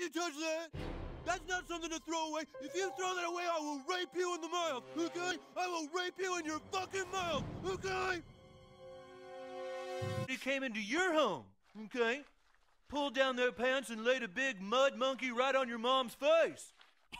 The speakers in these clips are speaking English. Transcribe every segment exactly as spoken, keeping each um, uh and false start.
you touch that. That's not something to throw away. If you throw that away, I will rape you in the mouth, okay? I will rape you in your fucking mouth, okay? He came into your home, okay? Pulled down their pants and laid a big mud monkey right on your mom's face.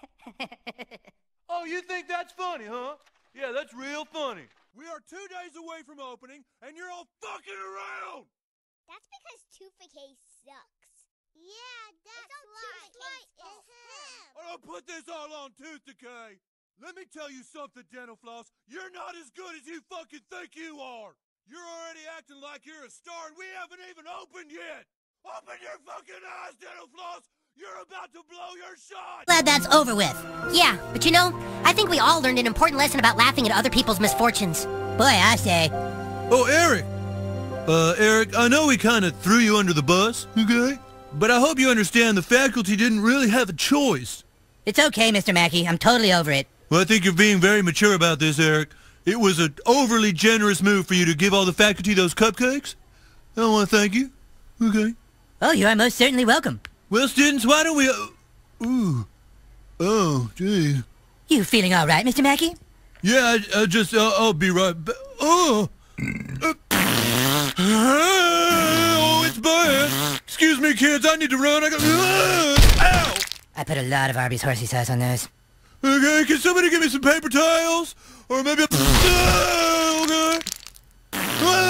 Oh, you think that's funny, huh? Yeah, that's real funny. We are two days away from opening, and you're all fucking around! That's because Toothpick sucks. Yeah, that's right. It's him. I don't put this all on Tooth Decay. Let me tell you something, Dental Floss. You're not as good as you fucking think you are. You're already acting like you're a star, and we haven't even opened yet. Open your fucking eyes, Dental Floss. You're about to blow your shot. Glad that's over with. Yeah, but you know, I think we all learned an important lesson about laughing at other people's misfortunes. Boy, I say. Oh, Eric. Uh, Eric, I know we kind of threw you under the bus, okay? But I hope you understand the faculty didn't really have a choice. It's okay, Mister Mackey. I'm totally over it. Well, I think you're being very mature about this, Eric. It was an overly generous move for you to give all the faculty those cupcakes. I want to thank you. Okay. Oh, you are most certainly welcome. Well, students, why don't we... Uh, ooh. Oh, gee. You feeling all right, Mister Mackey? Yeah, I, I just... Uh, I'll be right back. Oh! Uh, oh, it's bad. Excuse me, kids. I need to run. I got... Uh, ow! I put a lot of Arby's horsey sauce on those. Okay, can somebody give me some paper towels? Or maybe a... Uh, okay. Uh,